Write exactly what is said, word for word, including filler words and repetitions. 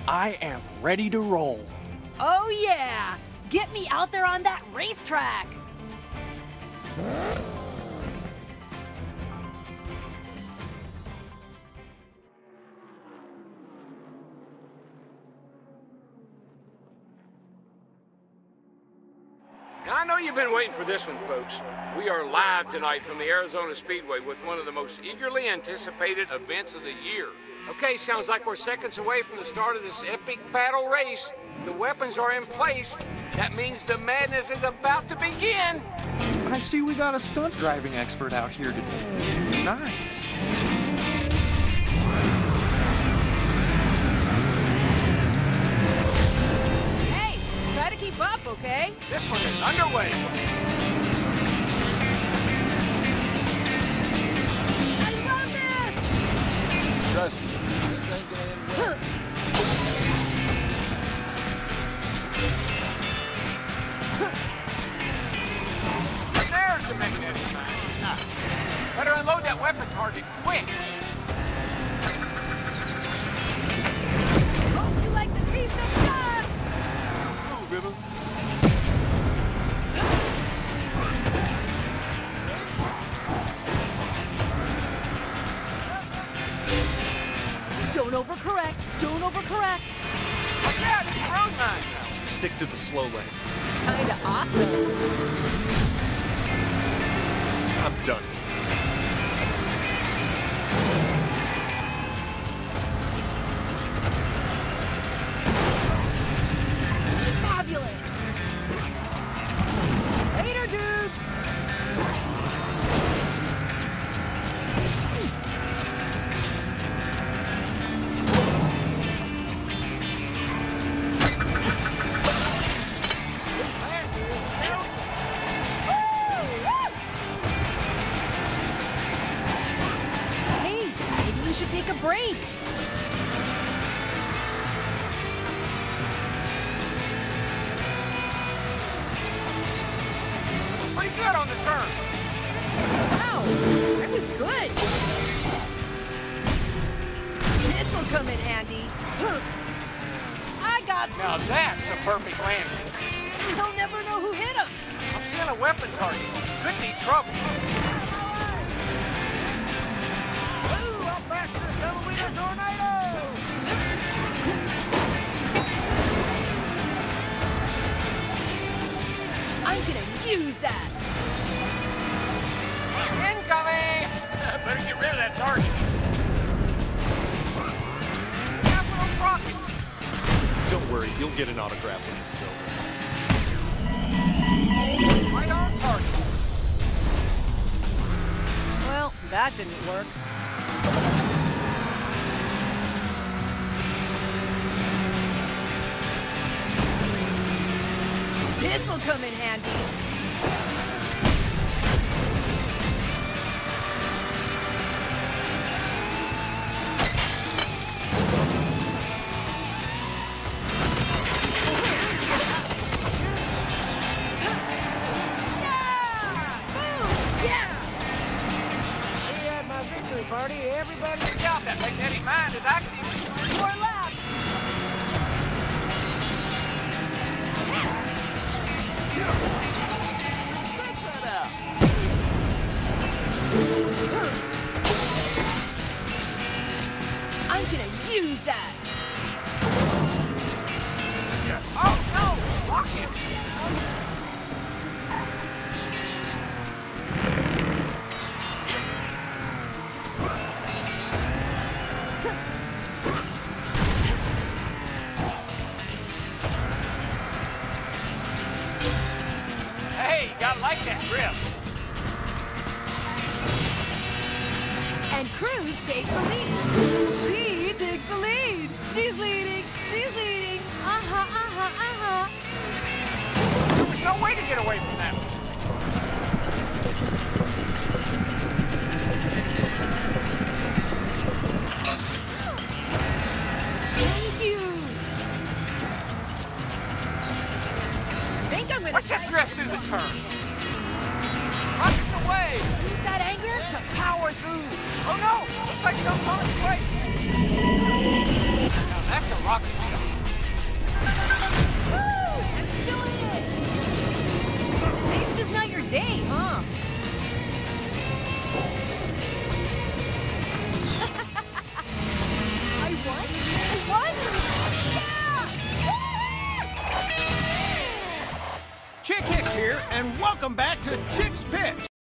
I am ready to roll. Oh yeah! Get me out there on that racetrack! Now, I know you've been waiting for this one, folks. We are live tonight from the Arizona Speedway with one of the most eagerly anticipated events of the year. Okay, sounds like we're seconds away from the start of this epic battle race. The weapons are in place. That means the madness is about to begin. I see we got a stunt driving expert out here today. Nice. Hey, try to keep up, okay? This one is underway. I love this! Trust me, this ain't gonna end well. There's the magnetic mine. Ah, better unload that weapon target, quick. Hope you like the taste of blood! Move, River. Don't overcorrect! Don't overcorrect! Watch out, it's a road mine now. Stick to the slow lane. Kinda awesome. I'm done. Fabulous! Later, dudes! Hey, maybe we should take a break. Pretty good on the turn. Wow, that was good. This'll come in handy. I got Now some. that's a perfect landing. He'll never know who hit him. I'm seeing a weapon target. Could be trouble. Ooh, up faster, double-wheeler tornado! I'm gonna use that. Incoming! Better get rid of that target. Capital rockets! Don't worry, you'll get an autograph when this is over. Right on target. Well, that didn't work. This'll come in handy. Party, everybody look out. That magnetic mine is active. More laps! Check that out. I'm gonna use that! Oh no! Rockets! Hey, you gotta like that grip. And Cruz takes the lead. She takes the lead. She's leading. She's leading. Uh-huh, uh-huh, uh-huh. There was no way to get away from that one. Thank you. Think I'm gonna Watch that try- drift through the turn. Rockets away! Use that anger to power through. Oh no! Looks like something's on its way. Now that's That's a rocket shot. Woo! I'm still in it. Today's just not your day, huh? I won? I won? Yeah! Chick Hicks here, and welcome back to Chick's Picks.